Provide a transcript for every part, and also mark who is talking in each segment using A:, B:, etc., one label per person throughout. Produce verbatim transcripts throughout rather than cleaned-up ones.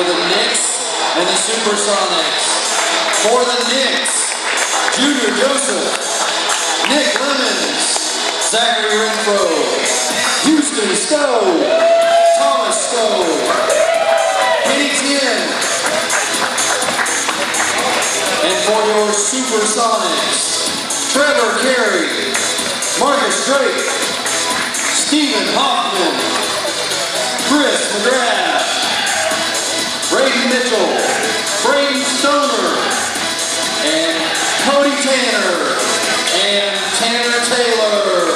A: the Knicks and the Supersonics. For the Knicks, Junior Joseph, Nick Lemons, Zachary Renfro, Houston Stowe, Thomas Stowe, Kenny Tien. And for your Supersonics, Trevor Carey, Marcus Drake, Stephen Hoffman, Chris McGrath, Braden Mitchell, Braden Stoner, and Cody Tanner, and Tanner Taylor.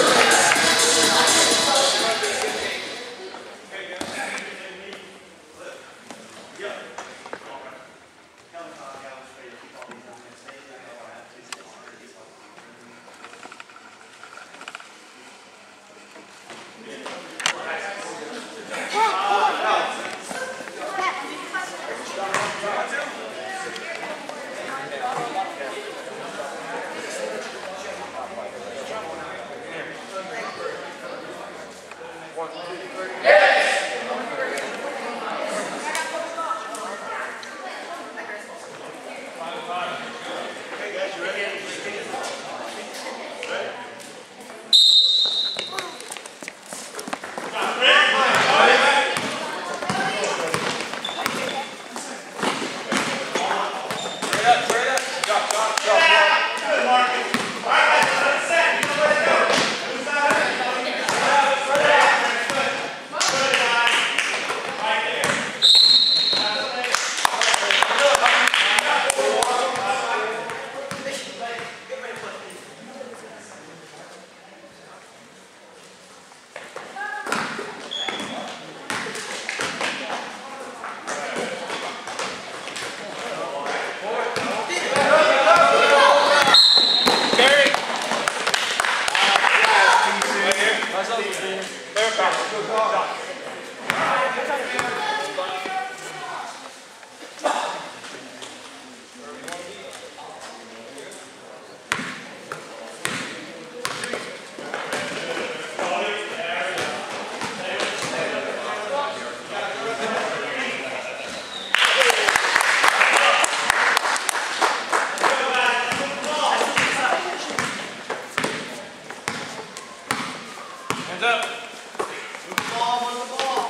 B: Up. Move the ball, move the ball.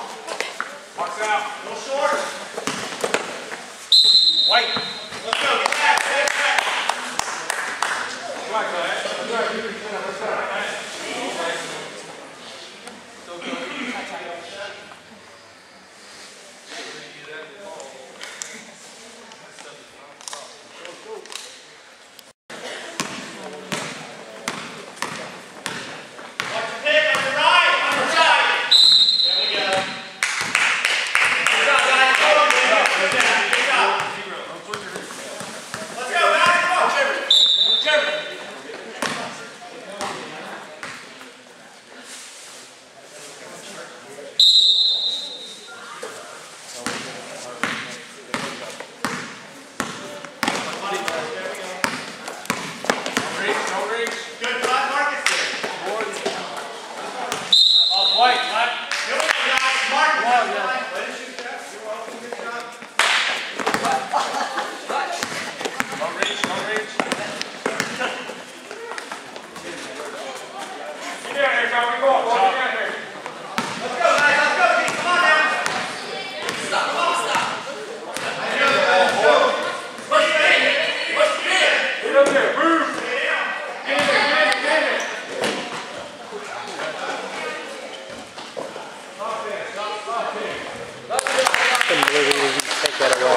B: Box out. A little short. White. Let's go. Get back. Get back. Let's go. Let's go. Let's go.
C: Take that away.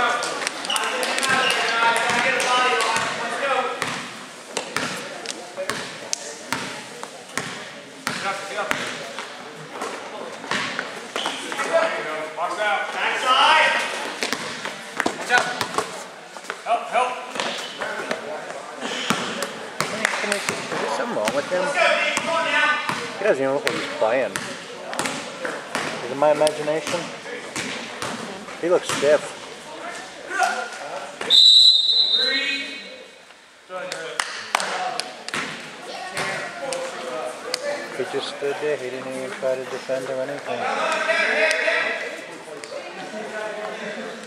B: Box out. Backside. Watch out. Help, help.
C: Is there something wrong with him?
B: Let's go, Dave. Come on now.
C: He doesn't even look like he's playing. Is it my imagination? He looks stiff.
B: Three.
C: He just stood there. He didn't even try to defend or anything.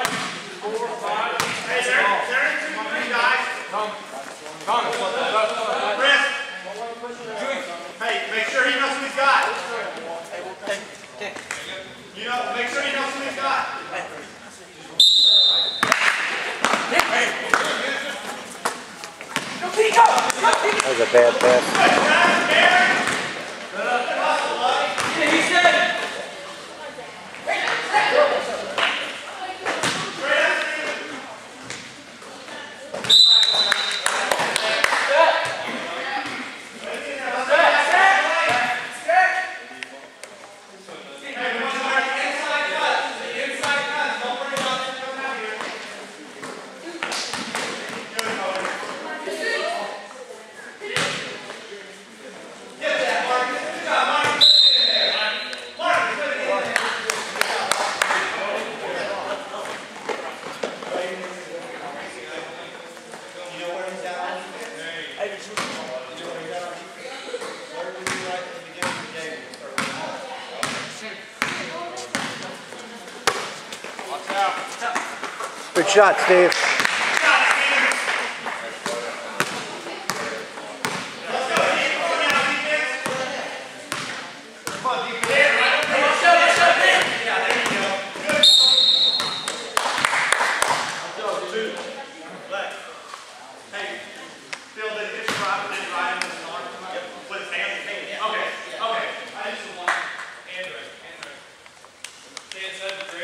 B: Hey, there, there are two, three guys. Chris. Hey, make sure he knows who he's got. You know, make sure he knows who he's got.
C: That was a bad pass. Good shot, Steve.
B: Okay, okay. I just want Andrew. Andrew.